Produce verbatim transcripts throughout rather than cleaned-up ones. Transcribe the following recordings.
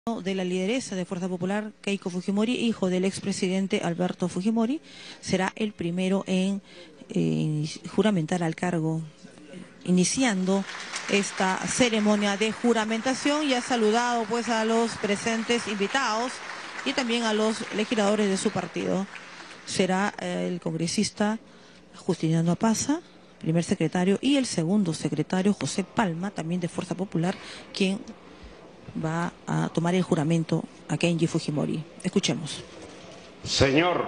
de la lideresa de Fuerza Popular, Keiko Fujimori, hijo del expresidente Alberto Fujimori, será el primero en eh, juramentar al cargo, iniciando esta ceremonia de juramentación, y ha saludado pues a los presentes invitados y también a los legisladores de su partido. Será eh, el congresista Justiniano Apaza, primer secretario, y el segundo secretario, José Palma, también de Fuerza Popular, quien va a tomar el juramento a Kenji Fujimori. Escuchemos. Señor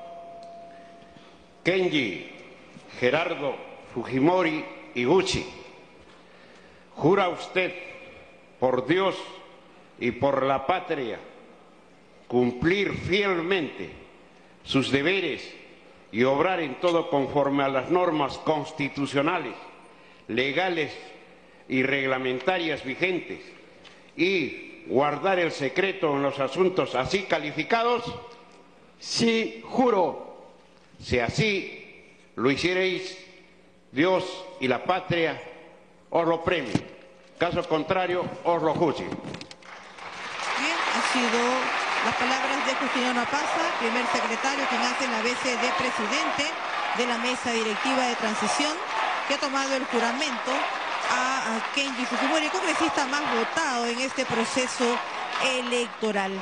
Kenji Gerardo Fujimori Iguchi, ¿jura usted por Dios y por la patria cumplir fielmente sus deberes y obrar en todo conforme a las normas constitucionales, legales y reglamentarias vigentes, y guardar el secreto en los asuntos así calificados? Sí, juro. Si así lo hiciereis, Dios y la patria os lo premien. Caso contrario, os lo juzguen. Bien, ha sido las palabras de Justiniano Apaza, primer secretario, quien hace la vez de presidente de la mesa directiva de transición, que ha tomado el juramento a Kenji Fujimori, el congresista más votado en este proceso electoral.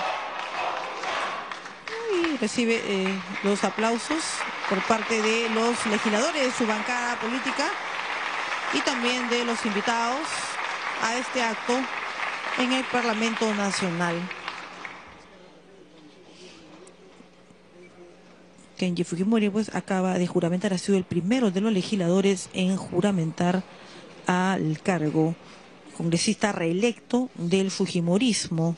Y recibe eh, los aplausos por parte de los legisladores de su bancada política y también de los invitados a este acto en el Parlamento Nacional. Kenji Fujimori pues acaba de juramentar, ha sido el primero de los legisladores en juramentar al cargo, congresista reelecto del Fujimorismo.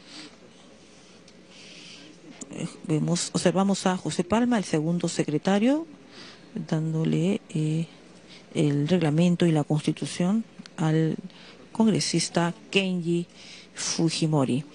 Vemos, observamos a José Palma, el segundo secretario, dándole eh, el reglamento y la constitución al congresista Kenji Fujimori.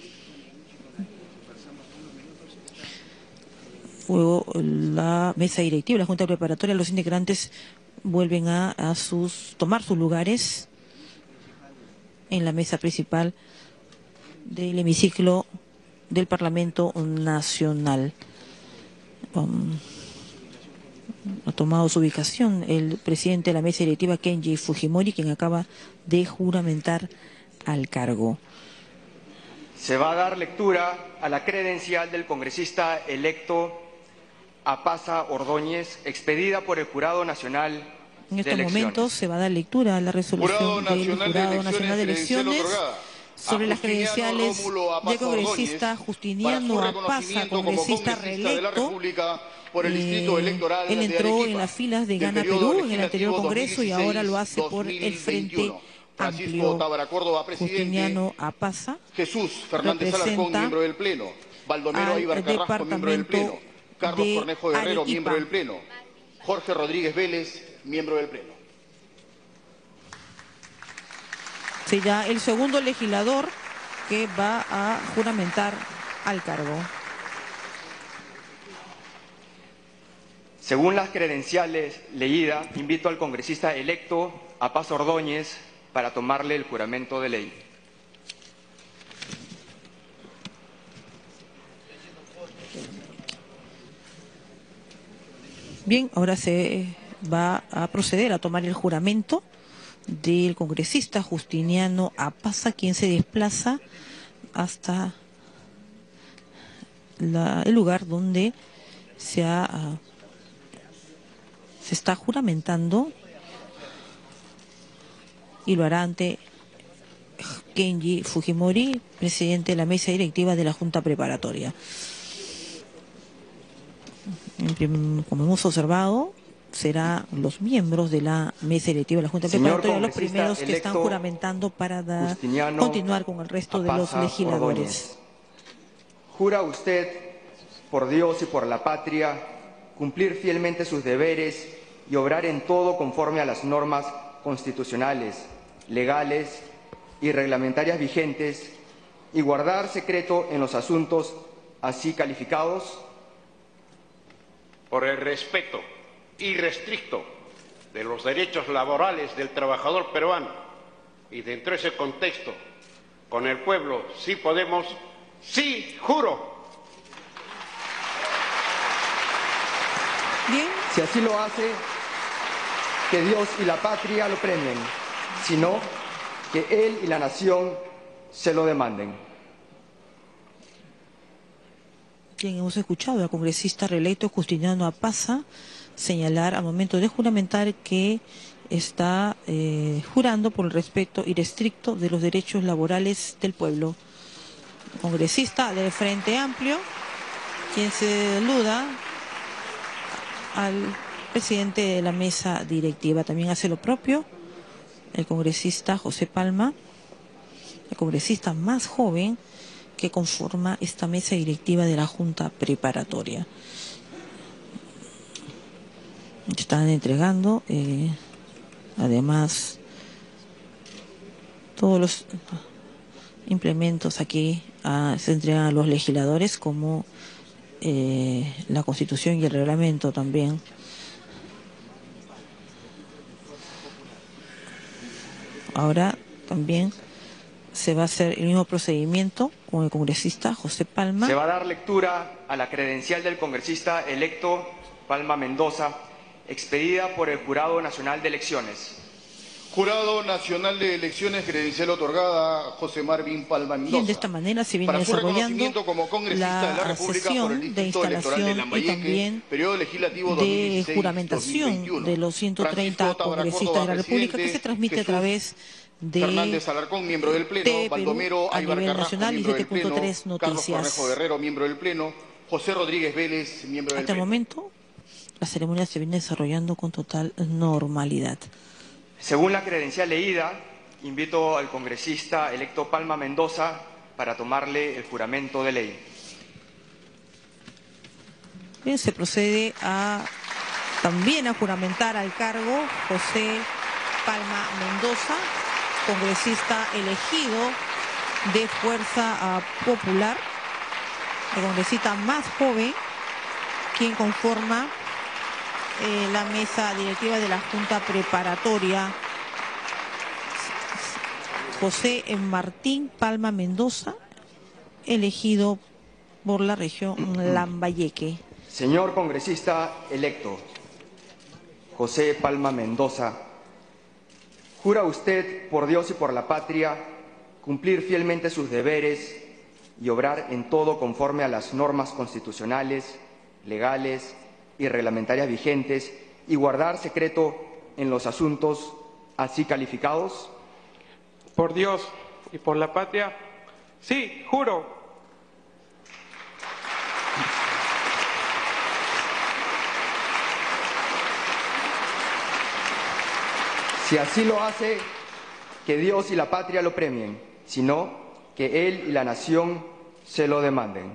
Luego la mesa directiva, la junta preparatoria, los integrantes vuelven a, a sus, tomar sus lugares en la mesa principal del hemiciclo del Parlamento Nacional. Um, ha tomado su ubicación el presidente de la mesa directiva, Kenji Fujimori, quien acaba de juramentar al cargo. Se va a dar lectura a la credencial del congresista electo Apaza Ordóñez, expedida por el Jurado Nacional En estos de momentos se va a dar lectura a la resolución del Jurado Nacional de Elecciones sobre las credenciales del congresista Justiniano Apaza, congresista reelecto. Eh, él entró en las filas de Gana Perú en el anterior congreso y ahora lo hace por el Frente Amplio. Justiniano Apaza Jesús Fernández Alarcón, miembro del Pleno. Baldomero Aybar Carrasco, miembro del Pleno. Carlos Cornejo Guerrero, miembro del Pleno. Jorge Rodríguez Vélez, miembro del Pleno. Será el segundo legislador que va a juramentar al cargo. Según las credenciales leídas, invito al congresista electo Apaza Ordóñez para tomarle el juramento de ley. Bien, ahora se va a proceder a tomar el juramento del congresista Justiniano Apaza, quien se desplaza hasta la, el lugar donde se, ha, uh, se está juramentando, y lo hará ante Kenji Fujimori, presidente de la mesa directiva de la Junta Preparatoria. Como hemos observado, serán los miembros de la mesa directiva de la Junta Preparatoria los primeros que están juramentando para da, continuar con el resto de los legisladores. Ordóñez. ¿Jura usted por Dios y por la patria cumplir fielmente sus deberes y obrar en todo conforme a las normas constitucionales, legales y reglamentarias vigentes, y guardar secreto en los asuntos así calificados? Por el respeto irrestricto de los derechos laborales del trabajador peruano y dentro de ese contexto, con el pueblo sí podemos, Sí, juro. Bien. Si así lo hace, que Dios y la patria lo premien, sino que él y la nación se lo demanden. Bien, hemos escuchado al congresista reelecto Justiniano Apaza señalar al momento de juramentar que está eh, jurando por el respeto irrestricto de los derechos laborales del pueblo. Congresista del Frente Amplio, quien se saluda al presidente de la mesa directiva. También hace lo propio el congresista José Palma, el congresista más joven que conforma esta mesa directiva de la Junta Preparatoria. Están entregando, eh, además, todos los implementos aquí a, se entregan a los legisladores, como eh, la Constitución y el reglamento también. Ahora también se va a hacer el mismo procedimiento con el congresista José Palma. Se va a dar lectura a la credencial del congresista electo Palma Mendoza, expedida por el Jurado Nacional de Elecciones. Jurado Nacional de Elecciones, credencial otorgada a José Marvin Palma Mendoza. Y de esta manera se viene para su desarrollando como congresista la, de la República sesión por el de Distrito Electoral de instalación y también periodo legislativo de juramentación de los ciento treinta congresistas de la República, que se transmite Jesús a través de Fernández Alarcón, miembro del Pleno, T V Baldomero a Aybar nivel Carrasco, nacional y miembro del siete punto Pleno, tres Carlos Noticias. Cornejo Guerrero, miembro del Pleno, José Rodríguez Vélez, miembro del Hasta el Pleno. momento, la ceremonia se viene desarrollando con total normalidad. Según la credencial leída, invito al congresista electo Palma Mendoza para tomarle el juramento de ley. Bien, se procede a también a juramentar al cargo José Palma Mendoza, congresista elegido de Fuerza Popular, el congresista más joven, quien conforma eh, la mesa directiva de la Junta Preparatoria. José Martín Palma Mendoza, elegido por la región Lambayeque. Señor congresista electo José Palma Mendoza, ¿jura usted por Dios y por la patria cumplir fielmente sus deberes y obrar en todo conforme a las normas constitucionales, legales y reglamentarias vigentes y guardar secreto en los asuntos así calificados? Por Dios y por la patria, sí, juro. Si así lo hace, que Dios y la patria lo premien, sino que él y la nación se lo demanden.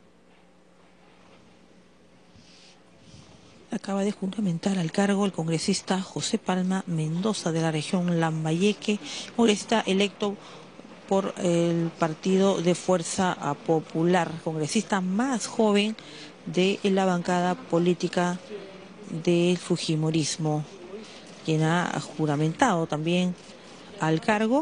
Acaba de juramentar al cargo el congresista José Palma Mendoza de la región Lambayeque, congresista electo por el Partido de Fuerza Popular, congresista más joven de la bancada política del fujimorismo, quien ha juramentado también al cargo.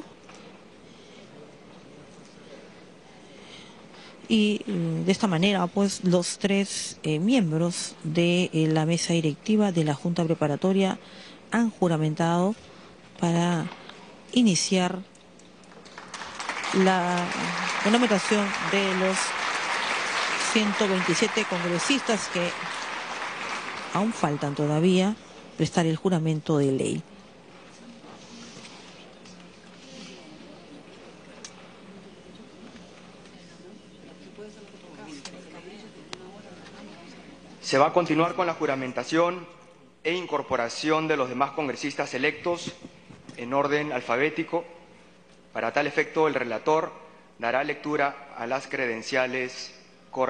Y de esta manera, pues, los tres eh, miembros de eh, la mesa directiva de la Junta Preparatoria han juramentado para iniciar la juramentación de los ciento veintisiete congresistas que aún faltan todavía prestar el juramento de ley. Se va a continuar con la juramentación e incorporación de los demás congresistas electos en orden alfabético. Para tal efecto, el relator dará lectura a las credenciales